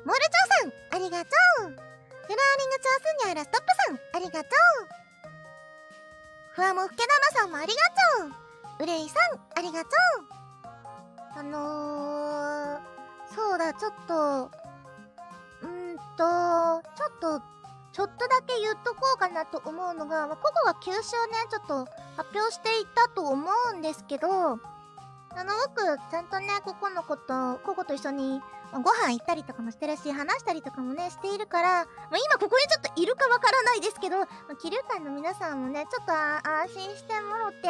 モルチョウさん、ありがとう。フローリングチョウスニャーラストップさん、ありがとう。ふわもふけだまさんもありがとう。うれいさん、ありがとう。そうだ、ちょっとだけ言っとこうかなと思うのが、ココが休止をね、ちょっと発表していたと思うんですけど、僕、ちゃんとね、ココと一緒にご飯行ったりとかもしてるし、話したりとかもね、しているから、今ここにちょっといるかわからないですけど、気流会の皆さんもね、ちょっと安心してもらって、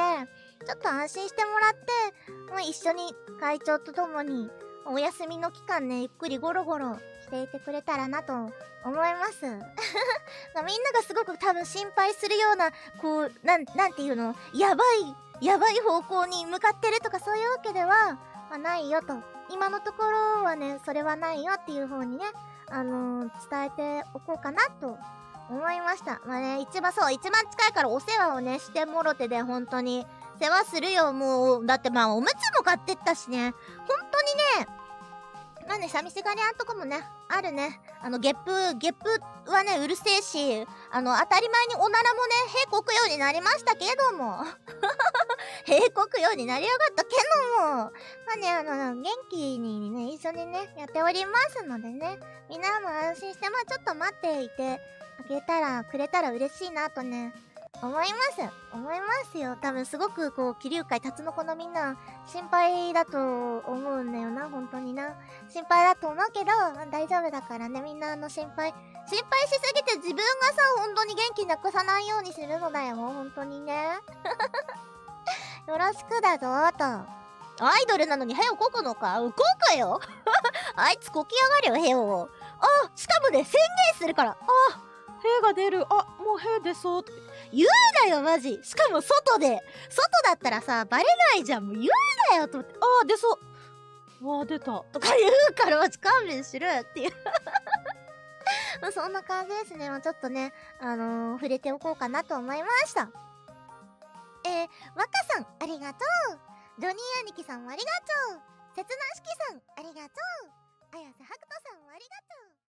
一緒に会長と共に、お休みの期間ね、ゆっくりゴロゴロしていてくれたらなと思います。みんながすごく多分心配するような、なんていうの、やばい方向に向かってるとかそういうわけでは、ないよと。今のところはね、それはないよっていう方にね、伝えておこうかなと思いました。一番近いからお世話をね、してもろてで、本当に。世話するよ、もう。だっておむつも買ってったしね。本当にね、寂しがり屋んとこもね、あるね。ゲップはね、うるせえし、当たり前におならもね、屁こくようになりましたけども。屁こくようになりやがったけども。元気にね、一緒にね、やっておりますのでね、みんなも安心して、ちょっと待っていてくれたら嬉しいなとね、思いますよ。多分すごく気流会タツノコのみんな心配だと思うんだよな、本当にな。心配だと思うけど、大丈夫だからね、みんな心配しすぎて自分がさ、本当に元気なくさないようにするのだよ、本当にね。よろしくだぞーと。アイドルなのに屁をこくのか？こくよあいつこきやがるよ、屁を。しかもね、宣言するから。 屁が出る。もう屁出そう。 言うなよ、マジ。しかも外だったらさ、バレないじゃん。もう言うなよ、と思って。 出そう。出た。 とか言うから、マジ勘弁しろよっていう。そんな感じですね。ちょっとね、触れておこうかなと思いました。若さん、ありがとう。ジョニー兄貴さんもありがとう。切なしきさん、ありがとう。綾瀬はくとさんもありがとう。